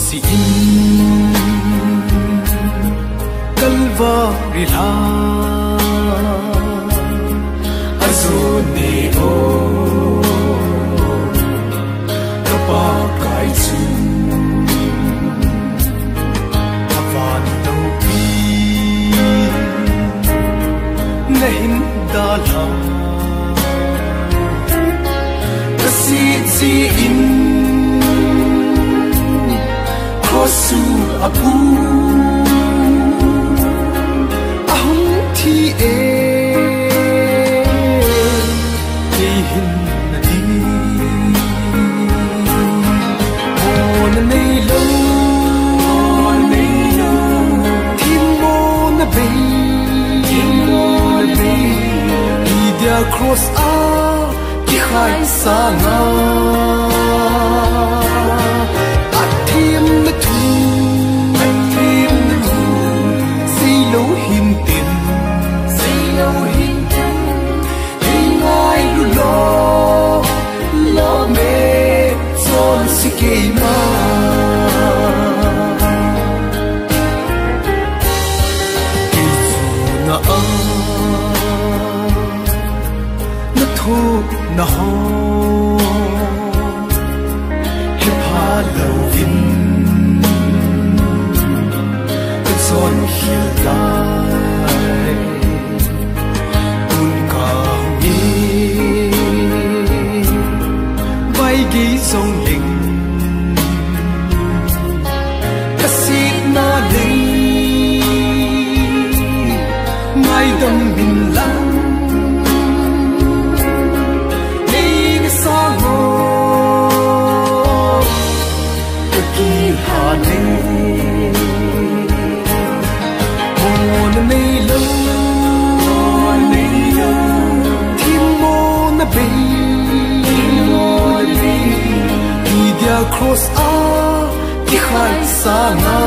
si in Calvary la azone o kapa kai chu avan do pi nahin dala si in Kosu apu ahum thi e hin na di on nei lo tim mo na be i dia cross a ki khai sa na Sikema Kizuna na tho na ho Hepa lovin Son hil dai Un ka mi Vai gi song ling Đâm bình lặng đi cái xa hồ cực kỳ hà nê hồ nê mê lâu thiên mô nê bê đi dia cross a đi khai xa na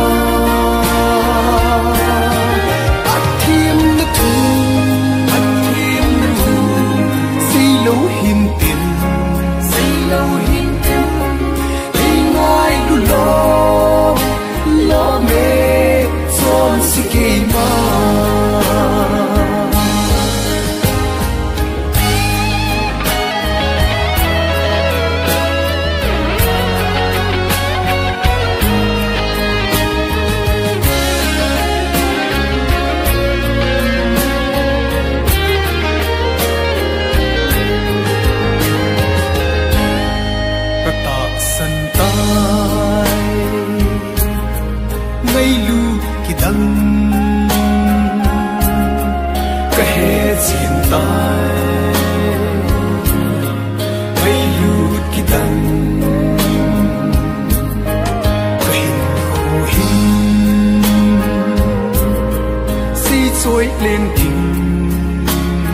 lên tình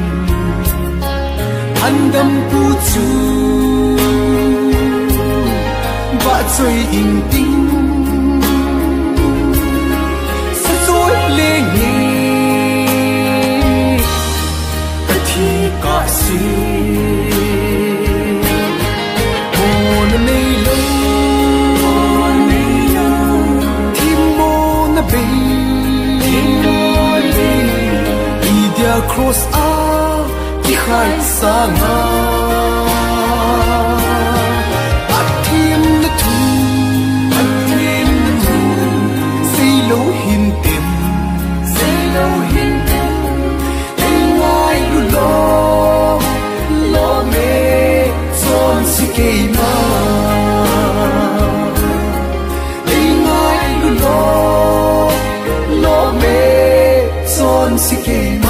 anh đâm pu chu và chơi in tinh sẽ dối lên nghe cái thì cả si hồn này lâu tim mô na bê cross a ki khai sa nga athim na thu say lo hin tem ai lu lo me son si ke ma ai lu lo me son si ke